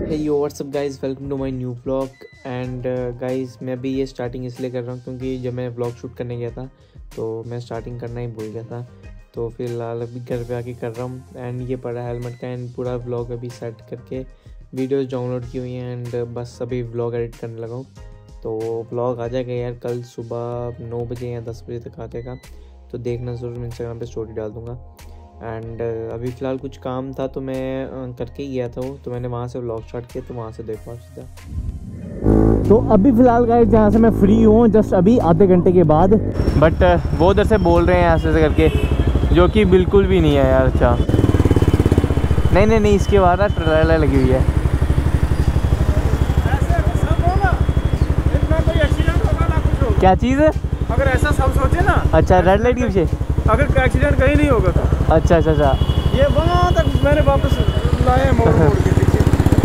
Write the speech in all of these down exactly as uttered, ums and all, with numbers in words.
Hey yo what's up guys, welcome to my new vlog. And guys मैं भी ये starting इसलिए कर रहा हूँ क्योंकि जब मैं व्लॉग शूट करने गया था तो मैं स्टार्टिंग करना ही भूल गया था। तो फिलहाल अभी घर पे आके कर रहा हूँ। एंड ये पड़ा हेलमेट का एंड पूरा व्लॉग अभी सेट करके वीडियोस डाउनलोड की हुई हैं एंड बस अभी व्लॉग एडिट करने लगा हूँ। तो व्लॉग आ जाएगा यार कल सुबह नौ बजे या दस बजे तक आ जाएगा, तो देखना ज़रूर। मैं इंस्टाग्राम पे स्टोरी डाल दूँगा। एंड uh, अभी फ़िलहाल कुछ काम था तो मैं uh, करके ही गया था वो, तो मैंने वहाँ से व्लॉग स्टार्ट किया, तो वहाँ से देखो आप सीधा। तो अभी फ़िलहाल गाइस जहाँ से मैं फ्री हूँ जस्ट अभी आधे घंटे के बाद, बट uh, वो उधर से बोल रहे हैं ऐसे ऐसे करके, जो कि बिल्कुल भी नहीं है यार। अच्छा नहीं नहीं नहीं इसके बाद ना ट्रेलर लगी हुई है। क्या चीज़ है? अगर ऐसा सब सोचे ना। अच्छा रेड लाइट के पीछे अगर एक्सीडेंट कहीं नहीं होगा तो। अच्छा अच्छा अच्छा ये वहाँ तक मैंने वापस लाया मोड़ मोड़ के पीछे।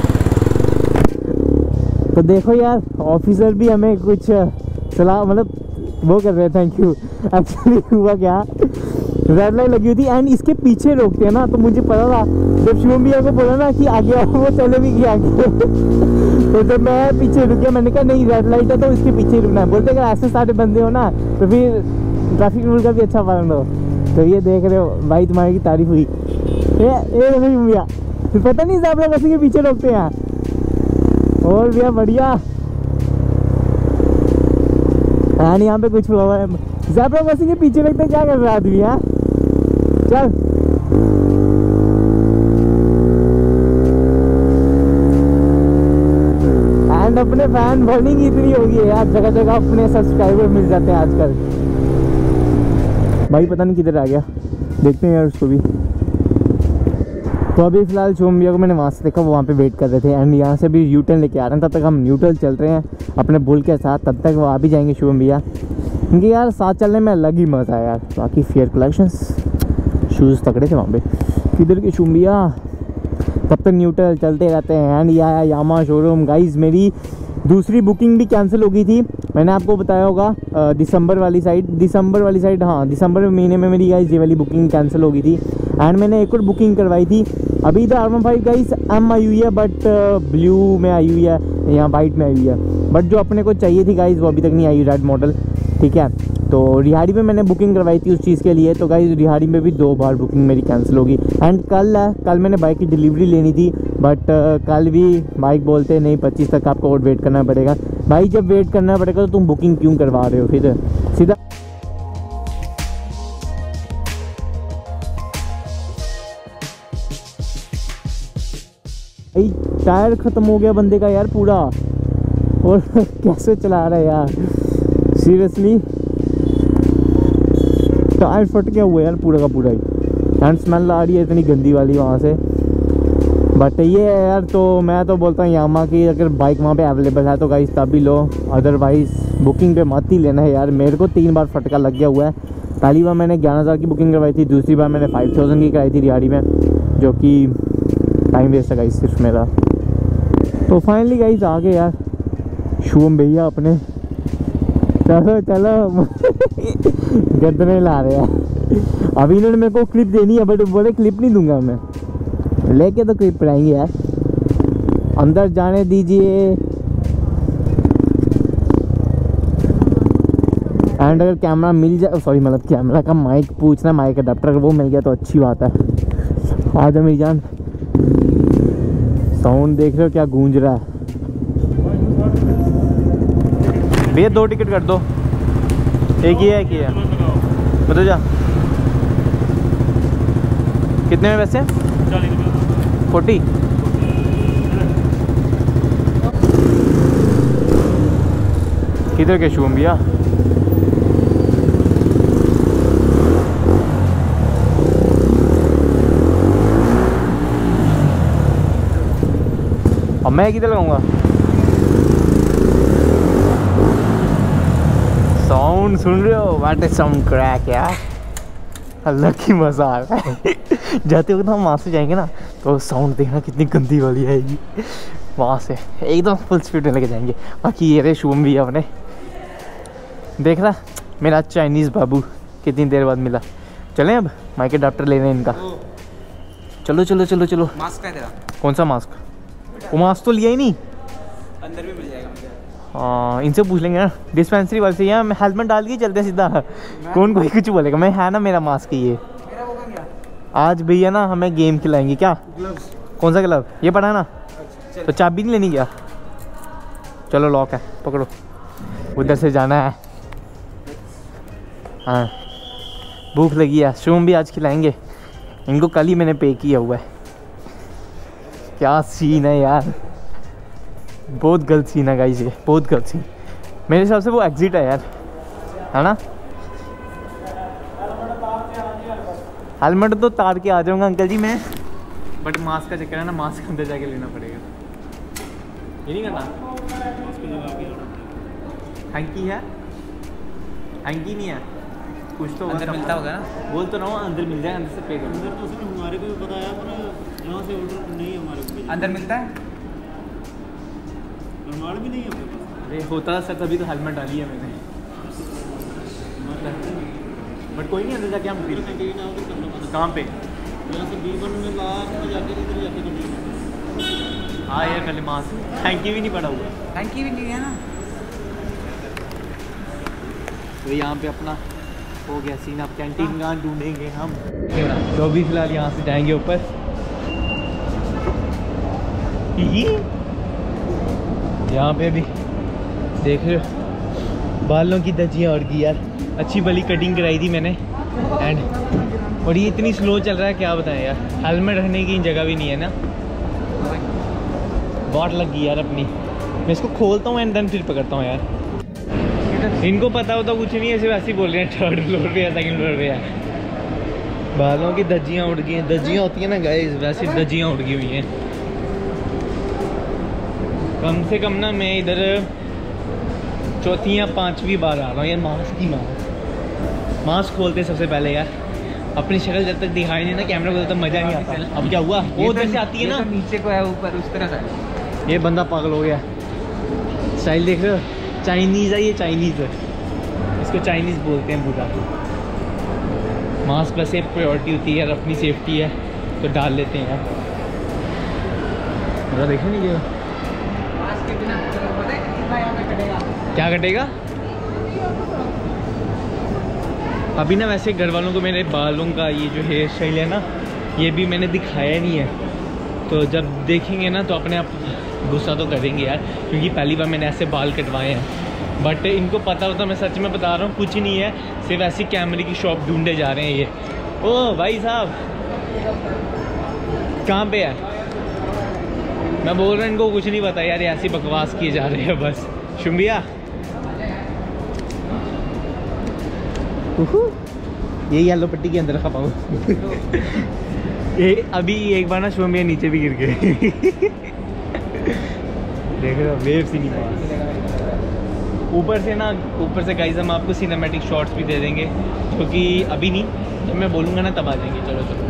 तो देखो यार ऑफिसर भी हमें कुछ सलाह मतलब वो कर रहे हैं। Thank you. एक्चुअली हुआ क्या, रेड लाइट लगी हुई थी एंड इसके पीछे रोकते हैं ना, तो मुझे पता था जब शिवम भैया को बोला ना कि आगे आओ, वो चले भी गया आगे। तो जब मैं पीछे रुक गया, मैंने कहा नहीं रेड लाइट है तो इसके पीछे रुकना है। बोलते अगर ऐसे सारे बंदे हो ना तो फिर ट्रैफिक रूल का भी अच्छा पालन हो। तो ये देख रहे हो भाई, तुम्हारी की तारीफ हुई। ये ये देखो भैया, फिर पता नहीं ज़ेब्रा क्रॉसिंग के पीछे रोकते हैं। और भैया बढ़िया एंड यहाँ पे कुछ ज़ेब्रा क्रॉसिंग के पीछे रखते क्या कर रहा है आदमी यार। चल एंड अपने फैन बर्निंग इतनी होगी है यार, जगह जगह अपने सब्सक्राइबर मिल जाते हैं आजकल। भाई पता नहीं किधर आ गया, देखते हैं यार उसको भी। तो अभी फ़िलहाल शिवम भैया को मैंने वहाँ से देखा, वो वहाँ पे वेट कर रहे थे एंड यहाँ से भी यू टर्न लेके आ रहे हैं। तब तक हम न्यूट्रल चल रहे हैं अपने बुल के साथ, तब तक वो आ भी जाएंगे शिवम भैया, क्योंकि यार साथ चलने में अलग ही मज़ा है यार। बाकी फेयर कलेक्शंस शूज़ तकड़े थे वहाँ पे। किधर के शिवम भैया, तब तक न्यूट्रल चलते रहते हैं। एंड यह यामा शोरूम गाइज़, मेरी दूसरी बुकिंग भी कैंसिल हो गई थी। मैंने आपको बताया होगा दिसंबर वाली साइड दिसंबर वाली साइड हाँ दिसंबर महीने में मेरी गाइस ये वाली बुकिंग कैंसिल हो गई थी। एंड मैंने एक और बुकिंग करवाई थी। अभी इधर R one five guys M आई हुई है, बट ब्लू में आई हुई है, यहाँ वाइट में आई हुई है। बट जो अपने को चाहिए थी गाइस वो अभी तक नहीं आई, रेड मॉडल। ठीक है, तो रिहाड़ी में मैंने बुकिंग करवाई थी उस चीज़ के लिए। तो गाइस रिहाड़ी में भी दो बार बुकिंग मेरी कैंसिल होगी। एंड कल है, कल मैंने बाइक की डिलीवरी लेनी थी, बट uh, कल भी बाइक बोलते नहीं पच्चीस तक आपको और वेट करना पड़ेगा। भाई जब वेट करना पड़ेगा तो तुम बुकिंग क्यों करवा रहे हो फिर सीधा। भाई टायर ख़त्म हो गया बंदे का यार पूरा, और कैसे चला रहा है यार सीरियसली। टायर फट गया हुआ यार पूरा का पूरा ही। एंड स्मेल आ रही है इतनी गंदी वाली वहाँ से। बट ये है यार, तो मैं तो बोलता हूँ यामा की अगर बाइक वहाँ पे अवेलेबल है तो गाइस तभी लो, अदरवाइज़ बुकिंग पे मत ही लेना है यार। मेरे को तीन बार फटका लग गया हुआ है। पहली बार मैंने ग्यारह हज़ार की बुकिंग करवाई थी, दूसरी बार मैंने फाइव थाउजेंड की कराई थी रिहाड़ी में, जो कि टाइम वेस्ट है गाइस सिर्फ मेरा। तो फाइनली गाइस आ गए यार शिवम भैया अपने। चलो चलो गर्दने ला रहे हैं। अभी इन्होंने मेरे को क्लिप देनी है, बट बोले क्लिप नहीं दूंगा मैं, लेके तो क्लिप पड़ाएंगे यार। अंदर जाने दीजिए। एंड अगर कैमरा मिल जाए, सॉरी मतलब कैमरा का माइक पूछना, माइक अडाप्टर अगर वो मिल गया तो अच्छी बात है। आ जाओ मेरी जान। साउंड देख रहे हो क्या गूंज रहा है भैया। दो टिकट कर दो, एक ही है, एक ही है, बताओ जा कितने में वैसे? फोर्टी। किधर के शिवम भैया? अब मैं किधर लगाऊंगा? साउंड सुन रहे हो? व्हाट इज साउंड क्रैक यार, अलग ही मज़ा आ रहा है। जाते वक्त हम वहाँ से जाएंगे ना तो साउंड देखना कितनी गंदी वाली आएगी। वहाँ से एकदम फुल स्पीड में लेके जाएंगे। बाकी ये रे शुभम भी अपने देख रहा मेरा चाइनीज़ बाबू कितनी देर बाद मिला। चलें अब माइक अडाप्टर लेने इनका। चलो चलो चलो चलो। मास्क है तेरा? कौन सा मास्क? वो मास्क तो लिया ही नहीं। अंदर भी मिल जाएगा मुझे। हाँ इनसे पूछ लेंगे ना डिस्पेंसरी वाले से, यहाँ हम हेलमेट डाल के चलते हैं सीधा, कौन कोई कुछ बोलेगा। मैं है ना मेरा मास्क ही ये। मेरा होगा क्या? आज भैया ना हमें गेम खिलाएंगे। क्या? ग्लव्स। कौन सा ग्लव? ये पड़ा है ना। अच्छा, तो चाबी नहीं लेनी क्या? चलो लॉक है, पकड़ो, उधर से जाना है। हाँ भूख लगी है, शुभम भी आज खिलाएंगे। इनको कल ही मैंने पे किया हुआ है। क्या सीन है यार, बहुत गलत सीन है गाइस, ये बहुत गलत सीन। मेरे हिसाब से वो एग्जिट है यार, है ना। हेलमेट तो तार के आ जाऊंगा अंकल जी मैं, बट मास्क का चक्कर है ना, मास्क अंदर जाके लेना पड़ेगा। ये नहीं करना। हैंकी है? हैंकी नहीं है, कुछ तो अंदर मिलता होगा ना। बोल तो रहा हूँ अंदर मिल जाए, अंदर से पे कर। अंदर तो उसने हमारे को भी बताया, पर यहाँ से ऑर्डर नहीं है हमारे को। अंदर मिलता है? रुमाल भी नहीं है अपने पास। अरे होता सर, तभी तो हेलमेट डाली है मैंने। बट कोई नहीं, अंदर जाके हम फिर कैंटीन आओ तो करना पड़ता। कहाँ पे? यहाँ से बी वन में लास्ट में जाके इधर जाके करना। हाँ यार पहले मास्क हैंकी भी नहीं पड़ा हुआ। टंकी भी नहीं है ना। तो यहाँ पे अपना हो गया सीन। अब कैंटीन कहाँ ढूंढेंगे हम। तो अभी फिलहाल यहाँ से जाएंगे ऊपर। यहाँ पे भी देख रहे हो बालों की धज्जियाँ उड़ गई यार। अच्छी भली कटिंग कराई थी मैंने एंड, और ये इतनी स्लो चल रहा है क्या बताएं यार। हेलमेट रखने की जगह भी नहीं है ना, वाट लग गई यार अपनी। मैं इसको खोलता हूँ एंड देन फिर पकड़ता हूँ यार। इनको पता होता कुछ नहीं है, सिर्फ ऐसे ही बोल रहे हैं थर्ड फ्लोर पे या सेकंड फ्लोर पे है। बालों की धज्जियाँ उड़ गई हैं। धज्जियाँ होती हैं ना गाइस, वैसे धज्जियाँ उड़ गई हुई हैं। कम से कम ना मैं इधर चौथी या पांचवी बार आ रहा हूँ यार। मास्क ही मास्क मास्क खोलते सबसे पहले यार। अपनी शक्ल जब तक दिखाई नहीं ना कैमरा को, तब मज़ा नहीं आता। अब क्या हुआ, वो उधर से आती है ना, नीचे को है, ऊपर उस तरह का। ये बंदा पागल हो गया। स्टाइल देख रहे हो, चाइनीज़ है ये, चाइनीज़ है, इसको चाइनीज़ बोलते हैं पूरा। मास्क वैसे प्रायोरिटी होती है यार, अपनी सेफ्टी है तो डाल लेते हैं यार। मेरा देखा नहीं क्या मास्क के बिना पता है कितना यहाँ पे कटेगा। क्या कटेगा। अभी ना वैसे घर वालों को मेरे बालों का ये जो हेयर स्टाइल है ना, ये भी मैंने दिखाया नहीं है। तो जब देखेंगे ना तो अपने आप गुस्सा तो करेंगे यार, क्योंकि पहली बार मैंने ऐसे बाल कटवाए हैं। बट इनको पता होता, मैं सच में बता रहा हूँ, कुछ नहीं है, सिर्फ ऐसी कैमरे की शॉप ढूंढे जा रहे हैं ये। ओ भाई साहब कहाँ पे है? मैं बोल रहा हूँ इनको कुछ नहीं पता यार, ये ऐसी बकवास किए जा रहे हैं बस। शुम्बिया ये येलो पट्टी के अंदर रखा पाऊँ। ये अभी एक बार ना शुम्बिया नीचे भी गिर गए। देख रहे हो वेव सी नहीं पास। ऊपर से ना, ऊपर से गाइस हम आपको सिनेमैटिक शॉट्स भी दे देंगे, जो कि अभी नहीं, जब मैं बोलूँगा ना तब आ जाएंगे। चलो चलो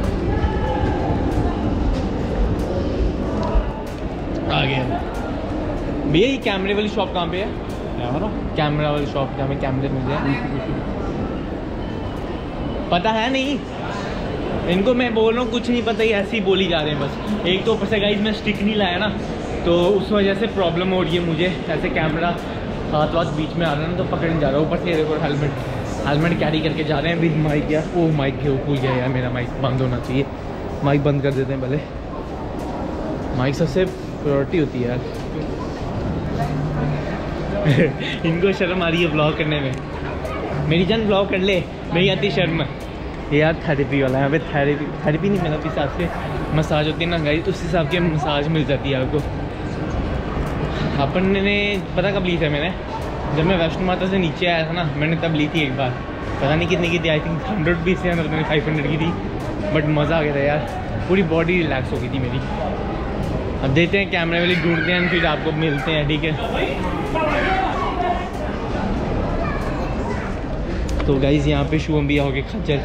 आ गया भैया। ये कैमरे वाली शॉप कहाँ पे है? कैमरा वाली शॉप जहाँ में कैमरे मिल जाए, पता है नहीं इनको। मैं बोल रहा हूँ कुछ नहीं पता, ही ऐसे ही बोली जा रहे हैं बस। एक तो ऊपर से गाइस मैं स्टिक नहीं लाया ना, तो उस वजह से प्रॉब्लम हो रही है मुझे। ऐसे कैमरा हाथ वाथ बीच में आ रहा है ना, तो पकड़ नहीं जा रहा। ऊपर से देखो हेलमेट हेलमेट कैरी करके जा रहे हैं विद माइक। यार ओ माइक के भूल गया यार, मेरा माइक बंद होना चाहिए। माइक बंद कर देते हैं पहले, माइक सबसे प्रायोरिटी होती है यार। इनको शर्म आ रही है ब्लॉग करने में। मेरी जान ब्लॉग कर ले, नहीं आती शर्म। ये यार थेरेपी वाला है, यहाँ पे थेरेपी थेरेपी नहीं, मतलब इस हिसाब से मसाज होती है ना गाइस, उस हिसाब की मसाज मिल जाती है आपको। अपन ने पता कब ली थी मैंने, जब मैं वैष्णो माता से नीचे आया था ना, मैंने तब ली थी एक बार। पता नहीं कितने की थी, आई थिंक हंड्रेड रुपीज़ से पता नहीं फाइव हंड्रेड की थी। बट मज़ा आ गया था यार, पूरी बॉडी रिलैक्स हो गई थी मेरी। अब देखते हैं कैमरे वाले ढूंढते हैं, फिर आपको मिलते हैं, ठीक है। तो गाइज यहाँ पे शुभम भैया हो गए खज्जल।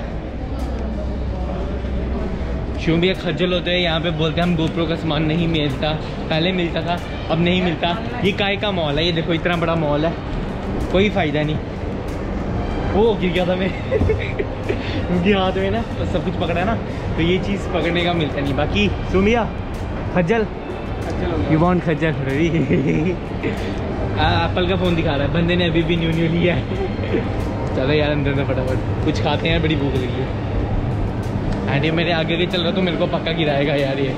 शुभम भैया खज्जल होते हैं यहाँ पे, बोलते हैं हम गोप्रो का सामान नहीं मिलता, पहले मिलता था अब नहीं मिलता। ये काय का मॉल है, ये देखो इतना बड़ा मॉल है, कोई फ़ायदा नहीं। वो गिर गया था मैं उनके हाथ में ना तो सब कुछ पकड़ा है ना, तो ये चीज़ पकड़ने का मिलता नहीं। बाकी शुभम भैया खज्जल यू वांट खज्जर खड़ी। एप्पल का फ़ोन दिखा रहा है, बंदे ने अभी भी न्यू न्यू लिया है। चलो यार अंदर में फटाफट कुछ खाते हैं, बड़ी भूख लगी है। एंड ये मेरे आगे के चल रहा तो मेरे को पक्का गिराएगा यार। ये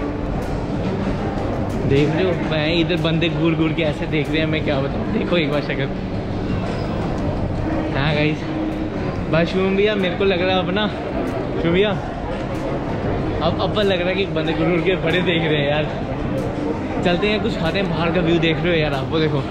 देख रहे हो, मैं इधर बंदे घूर घूर के ऐसे देख रहे हैं, मैं क्या बताऊँ। देखो एक बार शक्ल। हाँ गाइस, बस शुभम भैया मेरे को लग रहा है अपना शुभम भैया अब अब लग रहा है कि बंदे घूर घूर के बड़े देख रहे हैं यार। चलते हैं कुछ खाते हैं, बाहर का व्यू देख रहे हो यार आप, वो देखो।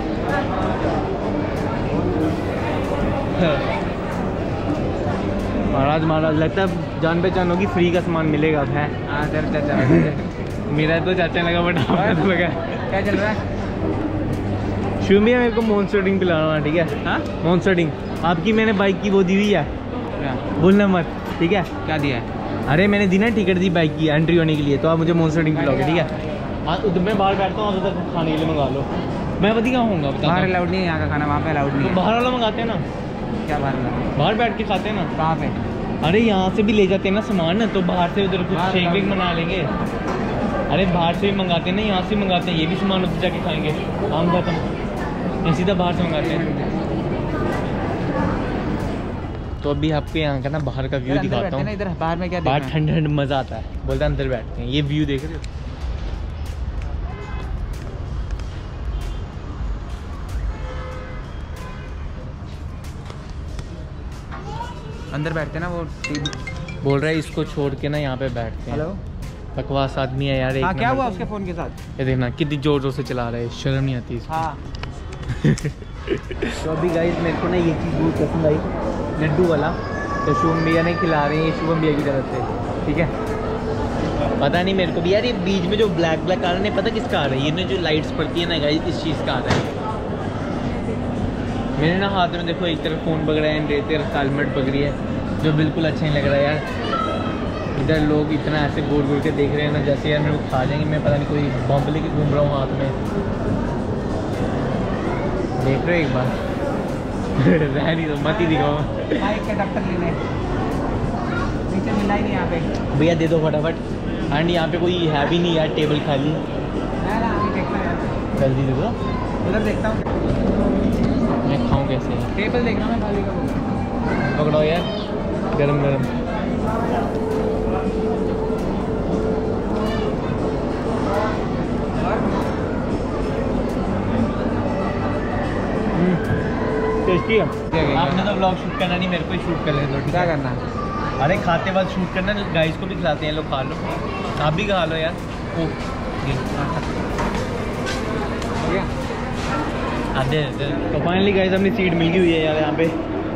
महाराज महाराज लगता है जान पहचान होगी, फ्री का सामान मिलेगा अब है। हाँ सर चाचा मेरा तो चाचा लगा बट आपका तो लगा। क्या चल रहा है? शुभम भैया मेरे को मॉन्स्टर ड्रिंक पिला रहा है, ठीक है? हाँ मॉन्स्टर ड्रिंक आपकी मैंने बाइक की वो दी हुई है, बोलना मत, ठीक है? क्या दिया है? अरे मैंने दी ना टिकट दी बाइक की एंट्री होने के लिए, तो आप मुझे मॉन्स्टर ड्रिंक पिलाओगे, ठीक है? हाँ उधर मैं बाहर बैठता हूँ, उधर तक खाने के लिए मंगा लो। मैं बता कहाँ हूँगा, बाहर अलाउड नहीं है यहाँ का खाना, वहाँ पे अलाउड नहीं है। बाहर वाला मंगाते हैं ना। क्या बाहर वाला? बाहर बैठ के खाते हैं ना। कहाँ पे? अरे यहाँ से भी ले जाते हैं ना सामान, तो बाहर से उधर कुछ शेक वेक बना लेंगे। अरे बाहर से भी मंगाते हैं ना, यहाँ से भी मंगाते हैं, ये भी सामान उधर जाके खाएंगे। आम खत्म, सीधा बाहर से मंगाते हैं। तो अभी आपको यहाँ का ना बाहर का व्यू दिखाता हूँ। इधर बाहर में क्या बाहर ठंड ठंड मज़ा आता है, बोलते हैं अंदर बैठते हैं। ये व्यू देख रहे हो, अंदर बैठते हैं ना। वो बोल रहा है इसको छोड़ के ना यहाँ पे बैठते हैं। हेलो बकवास आदमी है यार। हाँ, क्या हुआ उसके फ़ोन के साथ? ये देखना कितनी जोर जोर से चला रहा है, शर्म नहीं आती इसको। हाँ। तो अभी गाइस मेरे को ना ये चीज़ बहुत पसंद आई, लड्डू वाला। तो शुभम भैया ने खिला रहे हैं, ये शुभम भैया की तरफ से, ठीक है? पता नहीं मेरे को भी यार, ये बीच में जो ब्लैक ब्लैक आ रहा है, पता किसका आ रहा है? ये ना जो लाइट्स पड़ती है ना गाइस, इस चीज़ का आ रहा है। मेरे ना हाथ में देखो एक तरफ फ़ोन पकड़ा है, एक तरफ हेलमेट पकड़ी है, जो बिल्कुल अच्छा नहीं लग रहा है यार। इधर लोग इतना ऐसे घूर घूर के देख रहे हैं ना, जैसे यार मेरे को खा जाएंगे। मैं पता नहीं कोई बम लेके घूम रहा हूँ हाथ में, देख रहे हो एक बार। रह नहीं तो मत ही दिखाओ। डॉक्टर लेने नीचे मिला ही नहीं यहाँ पे। भैया दे दो फटाफट। एंड यहाँ पे कोई है भी नहीं यार, टेबल खाली। जल्दी दे दो। उधर देखता हूँ मैं खाऊँ कैसे। टेबल देख रहा मैं खाली का। पकड़ो यार, गरम गरम। टेस्टी है। आपने तो व्लॉग शूट करना नहीं, मेरे को ही शूट कर लेते हो। क्या करना? अरे खाते वक्त शूट करना, गाइस को भी खिलाते हैं लोग, खा लो। आप भी खा लो यार। ओ आधे तो फाइनली गाइस अपनी सीट मिल गई हुई है यार यहाँ पे।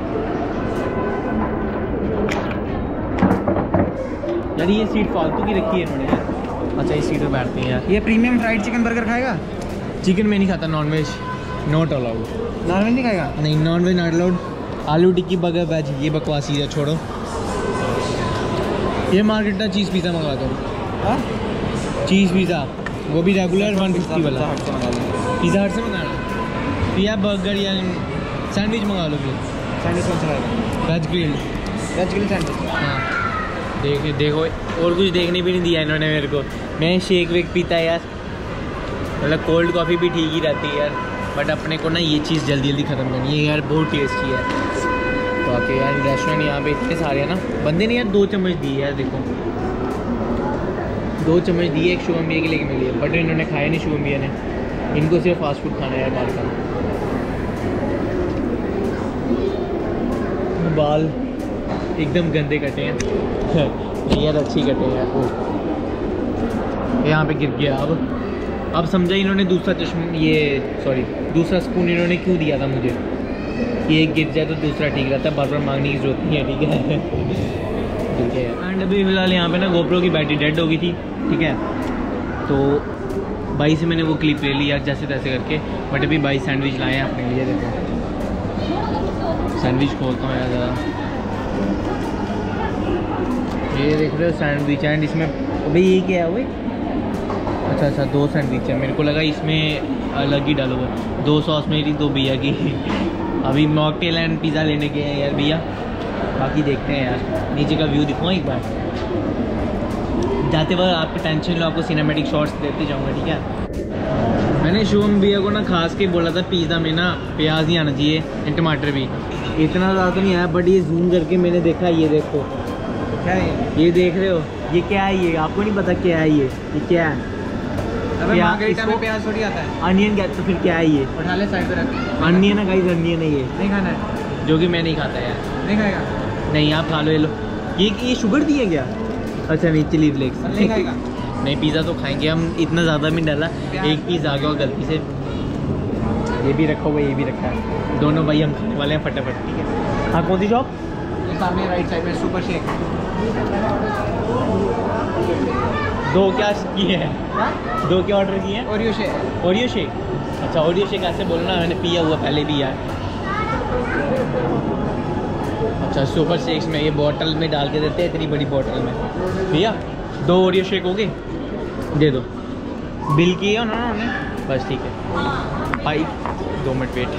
यार ये सीट फालतू की रखी है इन्होंने यार। अच्छा इस सीट पर बैठते हैं यार। ये प्रीमियम फ्राइड चिकन बर्गर खाएगा? चिकन में नहीं खाता, non veg not allowed. Non veg नहीं खाएगा? नहीं नॉन वेज नॉट अलाउड। आलू टिक्की बर्गर वेज, ये बकवास ही है, छोड़ो। ये मार्केट का चीज़ पिज़्ज़ा मंगा दो। चीज़ पिज़्ज़ा, वो भी रेगुलर वन फिफ्टी वाला। पिज़्ज़ा हट से मंगाना या बर्गर या सैंडविच मंगा लो। फिर सैंडविच कौन सा खाएगा? Veg grill. Veg grill sandwich. हाँ देख देखो, और कुछ देखने भी नहीं दिया इन्होंने मेरे को। मैं शेक वेक पीता है यार, मतलब कोल्ड कॉफ़ी भी ठीक ही रहती है यार, बट अपने को ना ये चीज़ जल्दी जल्दी ख़त्म करनी है यार, बहुत टेस्टी है। तो आके यार रेस्टोरेंट यहाँ पे इतने सारे हैं ना, बंदे ने यार दो चम्मच दी यार, देखो दो चम्मच दिए एक शुभम भैया के लेके मिली है, बट इन्होंने खाया नहीं शुभम भैया ने, इनको सिर्फ फास्ट फूड खाना है यार बाहर का। बाल एकदम गंदे कटे हैं यार, अच्छी कटे हैं यार। वो यहाँ पे गिर गया। अब अब समझा इन्होंने दूसरा चश्मा, ये सॉरी दूसरा स्पून इन्होंने क्यों दिया था मुझे, कि एक गिर जाए तो दूसरा ठीक रहता है, बार बार मांगने की जरूरत नहीं है, ठीक है। ठीक है। एंड अभी फिलहाल यहाँ पे ना गोप्रो की बैटरी डेड हो गई थी, ठीक है, तो भाई से मैंने वो क्लिप ले ली यार जैसे तैसे करके, बट अभी भाई सैंडविच लाए हैं अपने लिए। देखो सैंडविच खोलता हूँ यार ज़रा, ये देख रहे हो सैंडविच। एंड इसमें भाई ये क्या है भाई, अच्छा अच्छा दो सैंडविच है, मेरे को लगा इसमें अलग ही डालो, दो सॉस मेरी दो भैया की। अभी मॉकटेल एंड पिज़्ज़ा लेने गए हैं यार भैया, बाकी देखते हैं यार। नीचे का व्यू दिखाऊँ एक बार, जाते वक्त आपको टेंशन लो, आपको सिनेमेटिक शॉट्स देते जाऊँगा, ठीक है। मैंने शुभम भैया को ना खास के बोला था पिज़्ज़ा में ना प्याज नहीं आना चाहिए, टमाटर भी। इतना ज़्यादा तो नहीं आया, बट ये जूम करके मैंने देखा, ये देखो क्या है ये देख रहे हो, ये क्या है, ये आपको नहीं पता क्या है, ये ये क्या है? अबे प्या- मार्गरीटा में इसको- प्याज थोड़ी आता है। अनियन क्या, तो फिर क्या है ये? उठा ले साइड पे रख। अनियन है गाइस, अनियन है ये, नहीं खाना है, जो कि मैं नहीं खाता यार। नहीं खाएगा, नहीं आप खा लो, ये लो। ये ये शुगर दी है क्या? अच्छा नहीं, चिली फ्लेक्स नहीं खाएगा। नहीं, पिज़्ज़ा तो खाएंगे हम, इतना ज़्यादा भी डाला, एक पीस आ गया और गलती से। ये भी रखा हुआ, ये भी रखा है, दोनों भाई हम खाने वाले हैं फटाफट, ठीक है। हाँ, कौन सी शॉप? ये सामने राइट साइड में सुपर शेक। दो क्या किए हैं? दो क्या ऑर्डर किए हैं? Oreo shake. Oreo shake. अच्छा, ओरियो शेक ऐसे बोलना, मैंने पिया हुआ पहले पिया है। अच्छा, सुपर शेक्स में ये बॉटल में डाल के देते हैं, इतनी बड़ी बॉटल में। भैया दो ओरियो शेक हो गए, दे दो। बिल किए उन्होंने, बस ठीक है भाई, दो मिनट वेट।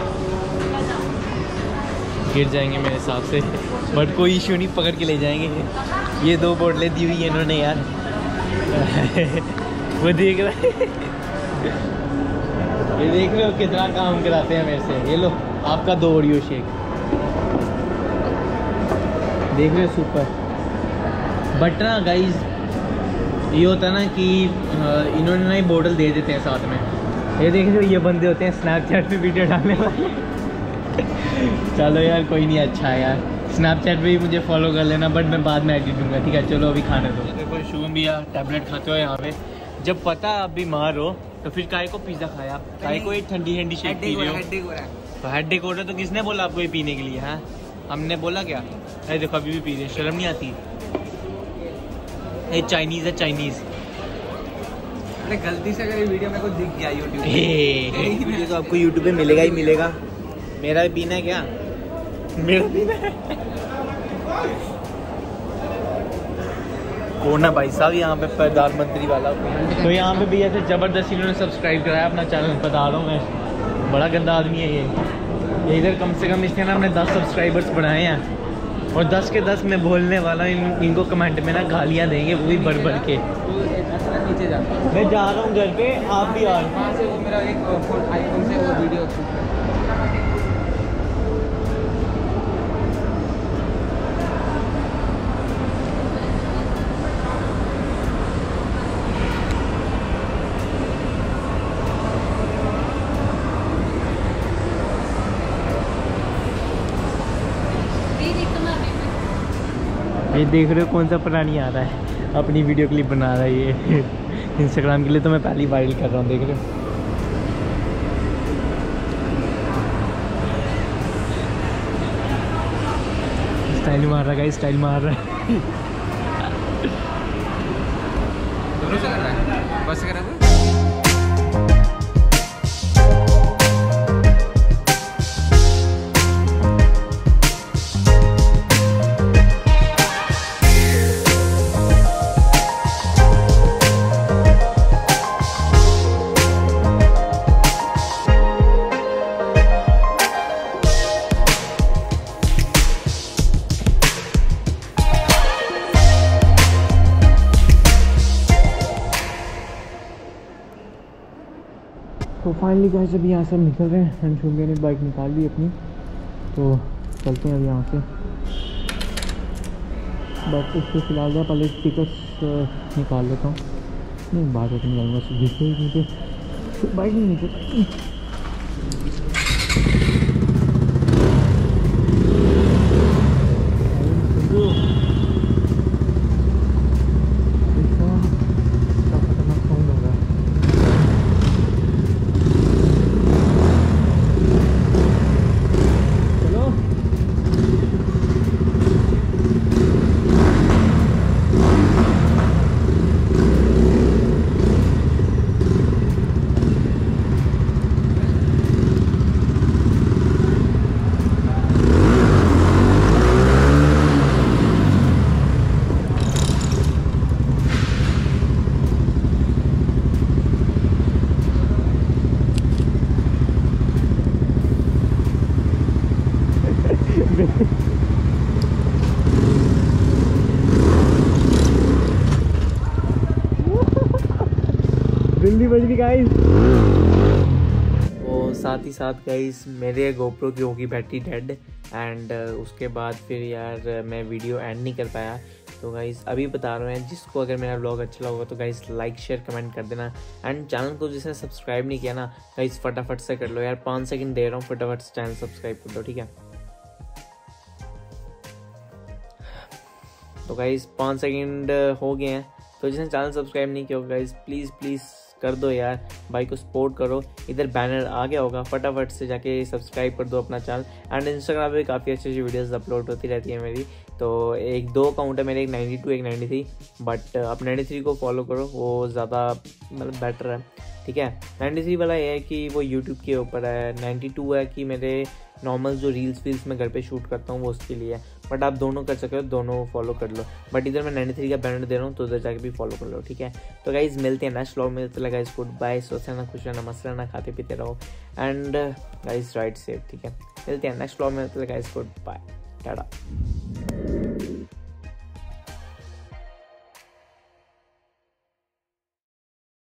गिर जाएंगे मेरे हिसाब से, बट कोई इशू नहीं, पकड़ के ले जाएंगे। ये दो बोतलें दी हुई है इन्होंने यार। वो देख रहा है, ये देख रहे हो कितना काम कराते हैं मेरे से। ये लो आपका दो ओरियो शेक, देख रहे हो, सुपर। बट ना गाइज ये होता है ना कि इन्होंने ना ये बोतल दे देते हैं साथ में। ये देख रहे हो, ये बंदे होते हैं स्नैपचैट पे वीडियो डालने वाले। चलो यार कोई नहीं, अच्छा है यार, स्नैपचैट पे भी मुझे फॉलो कर लेना, बट मैं बाद में एडिट दूंगा, ठीक है। चलो अभी खाने दो। देखो शुभम भैया टैबलेट खाते हो यहाँ पे, जब पता आप बीमार हो तो फिर काय को पिज़्ज़ा खाया, काय को एक ठंडी ठंडी शेक पी रहे हो। हेडेक हो रहा है। तो हेडेक हो रहा है तो किसने बोला आपको ये पीने के लिए? हाँ, हमने बोला क्या? अरे देखो अभी भी पी रहे, शर्म नहीं आती? ये चाइनीज़ है, चाइनीज़। अरे गलती से अगर ये वीडियो मेरे को दिख गया यूट्यूब पे, ये तो आपको यूट्यूब पे मिलेगा ही मिलेगा। मेरा भी पीना है क्या? मेरा पीना है। कौन है भाई साहब यहाँ पे, प्रधानमंत्री वाला? तो यहाँ पे भैया से जबरदस्ती इन्होंने सब्सक्राइब कराया अपना चैनल, बता रहा हूँ मैं, बड़ा गंदा आदमी है ये। ये इधर कम से कम इसने ना हमने दस सब्सक्राइबर्स बढ़ाए हैं, और दस के दस मैं बोलने वाला इन, इनको कमेंट में ना गालियाँ देंगे, वो भी बढ़ बढ़ के। नीचे जा, मैं जा रहा हूँ घर पे, आप भी आ। वहाँ से वो मेरा एक आईफोन से वो वीडियो शूट कर। ये देख रहे हो कौन सा पुरानी आ रहा है, अपनी वीडियो क्लिप बना रहा है ये। इंस्टाग्राम के लिए तो मैं पहले ही वायरल कर रहा हूँ, देख रहे हो। स्टाइल मार रहा है, स्टाइल मार रहा है। दोनों से कर रहा है, बस से कर रहा है। तो फाइनली गाइस जब यहाँ से हम निकल रहे हैं, एंड शुभम ने बाइक निकाल ली अपनी, तो चलते हैं अब यहाँ से। बट उसके फिलहाल मैं पहले टिकट्स निकाल लेता हूँ। नहीं बात होती निकालूंगा, जिससे मुझे बाइक नहीं निकल। बिल्ली बज रही गाइस। तो साथ ही साथ गाइस मेरे गोप्रो की होगी बैटरी डेड एंड उसके बाद फिर यार मैं वीडियो एंड नहीं कर पाया। तो गाइस अभी बता रहे हैं, जिसको अगर मेरा व्लॉग अच्छा लगा तो गाइस लाइक शेयर कमेंट कर देना एंड चैनल को जिसने सब्सक्राइब नहीं किया ना गाइस फटाफट से कर लो यार, पाँच सेकंड दे रहा हूँ, फटाफट से चैनल सब्सक्राइब कर दो, ठीक है। तो गाइस पाँच सेकंड हो गए हैं, तो जिसने चैनल सब्सक्राइब नहीं किया गाइस प्लीज़ प्लीज़ कर दो यार, भाई को सपोर्ट करो। इधर बैनर आ गया होगा, फटाफट से जाके सब्सक्राइब कर दो अपना चैनल। एंड इंस्टाग्राम पे काफ़ी अच्छी अच्छी वीडियोस अपलोड होती रहती है मेरी, तो एक दो अकाउंट है मेरे, एक नाइन्टी टू एक नाइन्टी थ्री, बट आप नाइन्टी थ्री को फॉलो करो, वो ज़्यादा मतलब बेटर है, ठीक है। नाइन्टी थ्री वाला ये है कि वो यूट्यूब के ऊपर है, नाइन्टी टू है कि मेरे नॉर्मल जो रील्स वील्स मैं घर पे शूट करता हूँ वो उसके लिए है, बट आप दोनों कर सकते हो, दोनों फॉलो कर लो। बट इधर मैं नाइन्टी थ्री का बैनर दे रहा हूँ तो उधर जाके भी फॉलो कर लो, ठीक है। तो गाइज मिलते हैं नेक्स्ट व्लॉग में, तो गाइज गुड बाय, सोच रहना, खुश रहना, मस्त रहना, खाते पीते रहो एंड गाइज राइट सेफ, ठीक है। मिलते हैं नेक्स्ट व्लॉग में, तो गाइज गुड बाय, टाटा।